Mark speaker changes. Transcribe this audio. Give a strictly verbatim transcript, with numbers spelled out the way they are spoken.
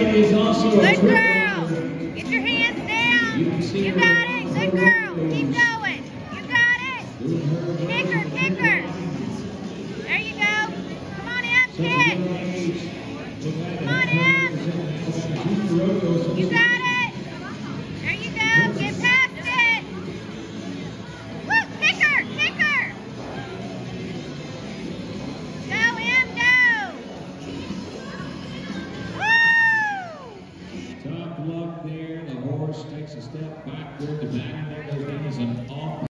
Speaker 1: lady is also a
Speaker 2: Good
Speaker 1: trip
Speaker 2: girl.
Speaker 1: runner.
Speaker 2: Get your hands down.
Speaker 1: You can see
Speaker 2: You
Speaker 1: her
Speaker 2: got